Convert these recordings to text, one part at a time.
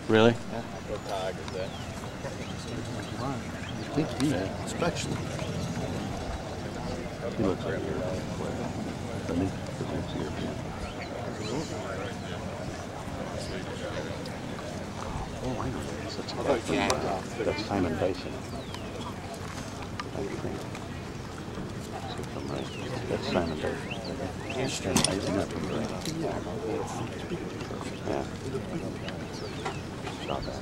Really? Yeah. What tag is that? Yeah. Especially. He looks like you're doesn't he? Oh, I know. That's Simon Dyson. That's Simon Dyson. Yeah. Stop that.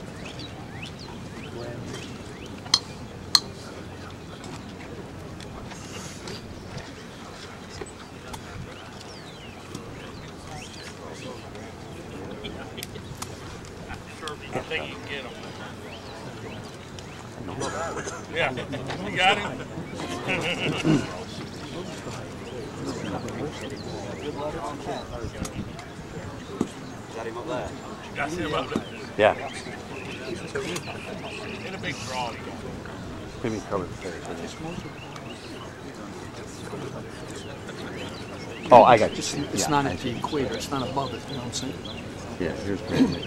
I think you can get him. Yeah, you got him. Got him up there. Got him up there. Yeah. In a big draw. Maybe cover the face. Oh, I got you. It's not at the equator. It's not above it. You know what I'm saying? Yeah, here's Graeme.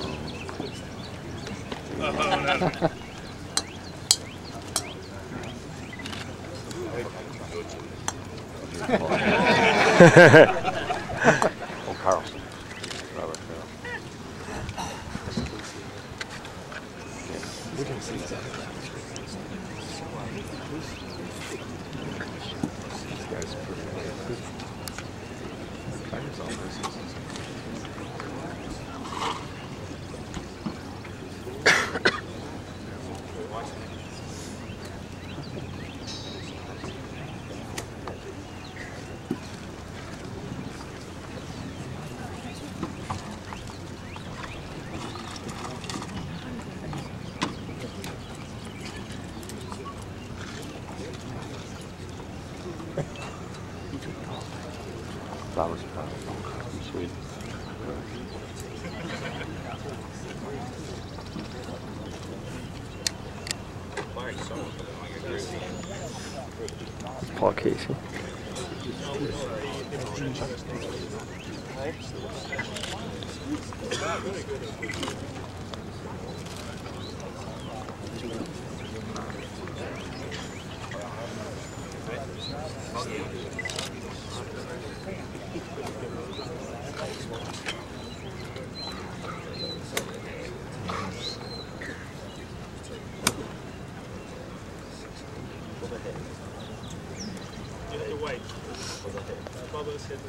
Oh, Karlsson. Robert Carroll. We can see that. This guy's pretty good. Tires all this. Flowers from Sweden. Paul Casey. You have to wait. Bubba's hit the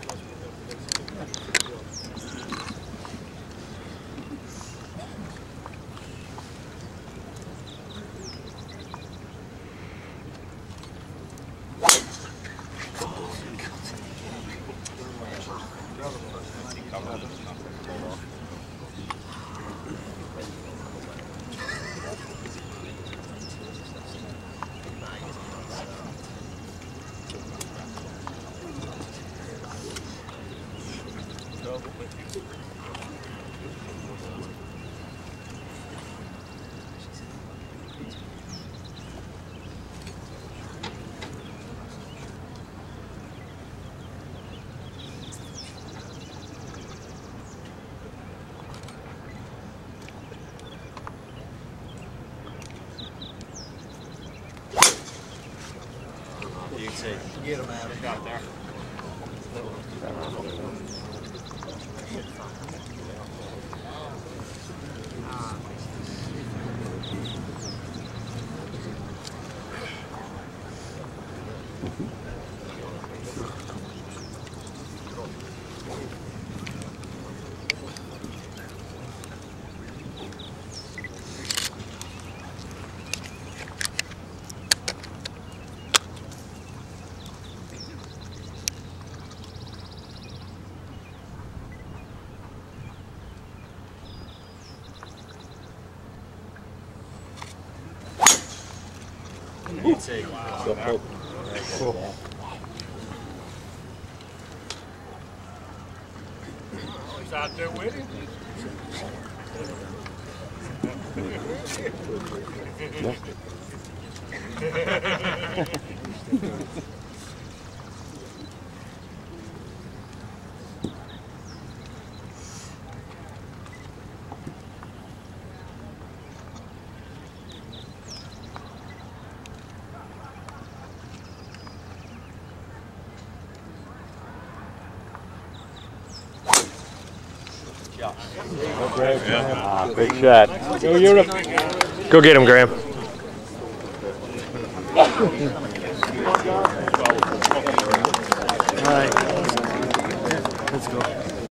Get him out. got there. He's out there with him. Big shot. Go Europe. Go get him, Graham. All right. Let's go.